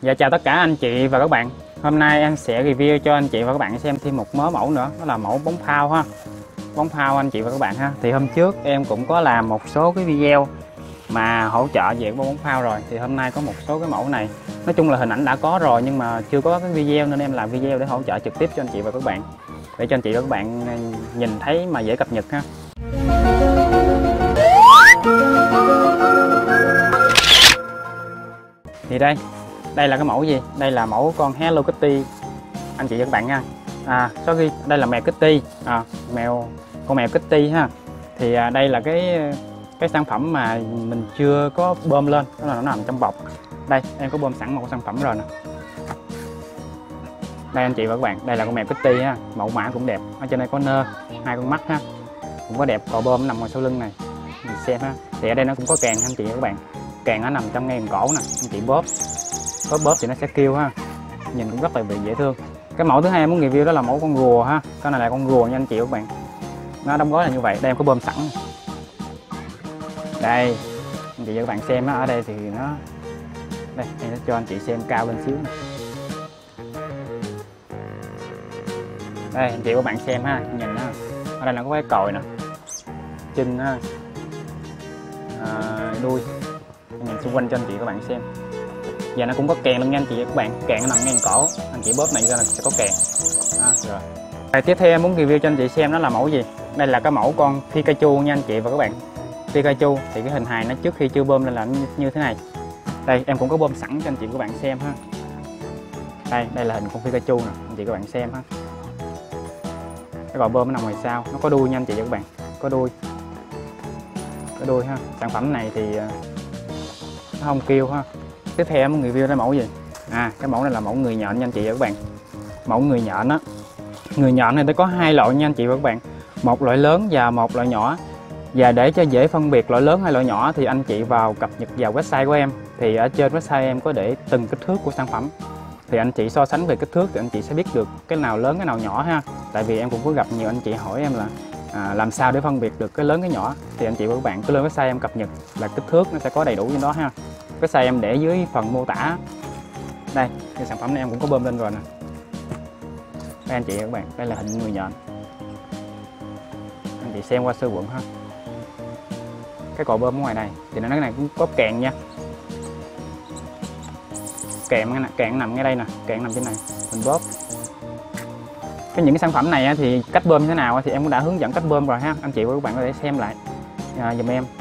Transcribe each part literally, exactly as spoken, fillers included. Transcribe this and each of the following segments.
Dạ chào tất cả anh chị và các bạn. Hôm nay em sẽ review cho anh chị và các bạn xem thêm một mớ mẫu nữa, đó là mẫu bóng phao ha. Bóng phao anh chị và các bạn ha. Thì hôm trước em cũng có làm một số cái video mà hỗ trợ về bóng phao rồi. Thì hôm nay có một số cái mẫu này. Nói chung là hình ảnh đã có rồi nhưng mà chưa có cái video nên em làm video để hỗ trợ trực tiếp cho anh chị và các bạn. Để cho anh chị và các bạn nhìn thấy mà dễ cập nhật ha. Thì đây, đây là cái mẫu gì? Đây là mẫu con Hello Kitty anh chị và các bạn nha. À, sorry, đây là mèo Kitty, à, mèo con mèo Kitty ha. Thì à, đây là cái cái sản phẩm mà mình chưa có bơm lên, đó là nó nằm trong bọc. Đây, em có bơm sẵn một sản phẩm rồi nè. Đây anh chị và các bạn, đây là con mèo Kitty ha, mẫu mã cũng đẹp. Ở trên đây có nơ, hai con mắt ha, cũng có đẹp. Cò bơm nằm ngoài sau lưng này, mình xem ha. Thì ở đây nó cũng có càng anh chị và các bạn. Càng nó nằm trong ngay cổ nè, anh chị bóp có bóp thì nó sẽ kêu ha, nhìn cũng rất là dễ thương. Cái mẫu thứ hai em muốn review đó là mẫu con rùa ha. Cái này là con rùa nha anh chị và các bạn, nó đóng gói là như vậy. Đây em có bơm sẵn đây anh chị và các bạn xem á. Ở đây thì nó đây em sẽ cho anh chị xem cao lên xíu này. Đây anh chị và các bạn xem ha, nhìn ha, ở đây là có cái còi nè, chân ha, à, đuôi, nhìn xung quanh cho anh chị các bạn xem. Và nó cũng có kèn luôn nha anh chị và các bạn, kèn nó nằm ngang cổ, anh chị bóp này ra là sẽ có kèn. À, rồi. Rồi tiếp theo em muốn review cho anh chị xem đó là mẫu gì. Đây là cái mẫu con Pikachu nha anh chị và các bạn. Pikachu thì cái hình hài nó trước khi chưa bơm lên là như thế này. Đây em cũng có bơm sẵn cho anh chị và các bạn xem ha. Đây đây là hình con Pikachu nè, anh chị các bạn xem ha. Cái gò bơm nó nằm ngoài sau, nó có đuôi nha anh chị và các bạn, có đuôi, có đuôi ha. Sản phẩm này thì nó không kêu ha. Tiếp theo em muốn review cái mẫu gì? À, cái mẫu này là mẫu người nhện nha anh chị và các bạn. Mẫu người nhện á, người nhện này nó có hai loại nha anh chị và các bạn, một loại lớn và một loại nhỏ. Và để cho dễ phân biệt loại lớn hay loại nhỏ thì anh chị vào cập nhật vào website của em. Thì ở trên website em có để từng kích thước của sản phẩm. Thì anh chị so sánh về kích thước thì anh chị sẽ biết được cái nào lớn cái nào nhỏ ha. Tại vì em cũng có gặp nhiều anh chị hỏi em là à, làm sao để phân biệt được cái lớn cái nhỏ. Thì anh chị và các bạn cứ lên website em cập nhật là kích thước nó sẽ có đầy đủ trên đó ha. Cái size em để dưới phần mô tả. Đây, cái sản phẩm này em cũng có bơm lên rồi nè. Đây anh chị và các bạn, đây là hình người nhện. Anh chị xem qua sơ quận ha. Cái cò bơm ở ngoài này thì nó cái này cũng có kèn nha. Kèn kèn nằm ngay đây nè, kèn nằm trên này, mình bóp. Cái những cái sản phẩm này thì cách bơm như thế nào thì em cũng đã hướng dẫn cách bơm rồi ha. Anh chị và các bạn có thể xem lại à, giùm em.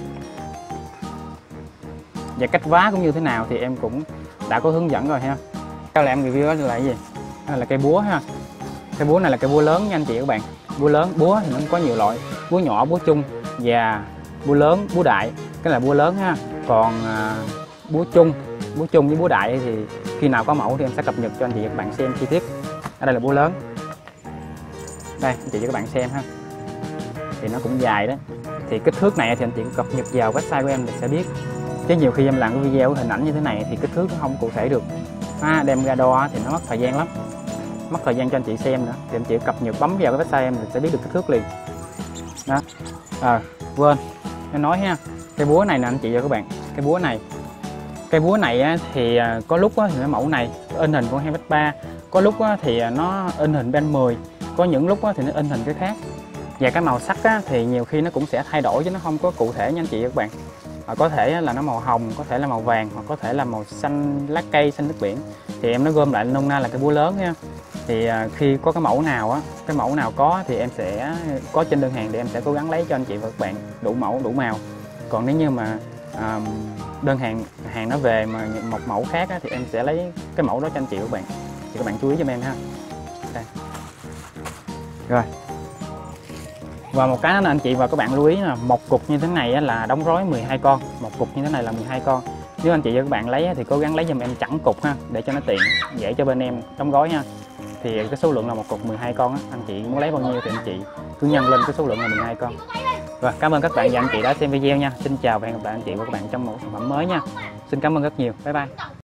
Và cách vá cũng như thế nào thì em cũng đã có hướng dẫn rồi ha. Sau là em review đó là cái gì? Đó là cây búa ha. Cây búa này là cây búa lớn nha anh chị và các bạn. Búa lớn, búa thì nó có nhiều loại, búa nhỏ, búa chung và búa lớn, búa đại. Cái là búa lớn ha. Còn à, búa chung, búa chung với búa đại thì khi nào có mẫu thì em sẽ cập nhật cho anh chị và các bạn xem chi tiết. Ở đây là búa lớn. Đây anh chị và các bạn xem ha. Thì nó cũng dài đấy. Thì kích thước này thì anh chị cập nhật vào website của em để sẽ biết. Chứ nhiều khi em làm cái video hình ảnh như thế này thì kích thước nó không cụ thể được à, đem ra đo thì nó mất thời gian lắm, mất thời gian cho anh chị xem nữa. Thì anh chị cập nhật bấm vào cái website em thì sẽ biết được kích thước liền đó. À, quên em nói ha, cái búa này nè anh chị và các bạn, cái búa này cái búa này thì có lúc thì nó mẫu này in hình con hai mét ba, có lúc thì nó in hình Ben mười, có những lúc thì nó in hình cái khác. Và cái màu sắc thì nhiều khi nó cũng sẽ thay đổi chứ nó không có cụ thể nha anh chị và các bạn. À, có thể là nó màu hồng, có thể là màu vàng, hoặc có thể là màu xanh lá cây, xanh nước biển. Thì em nó gom lại nôm na là cái búa lớn nha. Thì à, khi có cái mẫu nào á, cái mẫu nào có thì em sẽ có trên đơn hàng thì em sẽ cố gắng lấy cho anh chị và các bạn đủ mẫu, đủ màu. Còn nếu như mà à, đơn hàng hàng nó về mà một mẫu khác á, thì em sẽ lấy cái mẫu đó cho anh chị và các bạn. Thì các bạn chú ý cho em ha. Đây. Rồi. Và một cái là anh chị và các bạn lưu ý là một cục như thế này là đóng gói mười hai con, một cục như thế này là mười hai con. Nếu anh chị và các bạn lấy thì cố gắng lấy giùm em chẵn cục ha, để cho nó tiện, dễ cho bên em đóng gói ha. Thì cái số lượng là một cục mười hai con á, anh chị muốn lấy bao nhiêu thì anh chị cứ nhân lên cái số lượng là mười hai con. Rồi, cảm ơn các bạn và anh chị đã xem video nha. Xin chào và hẹn gặp lại anh chị và các bạn trong một sản phẩm mới nha. Xin cảm ơn rất nhiều. Bye bye.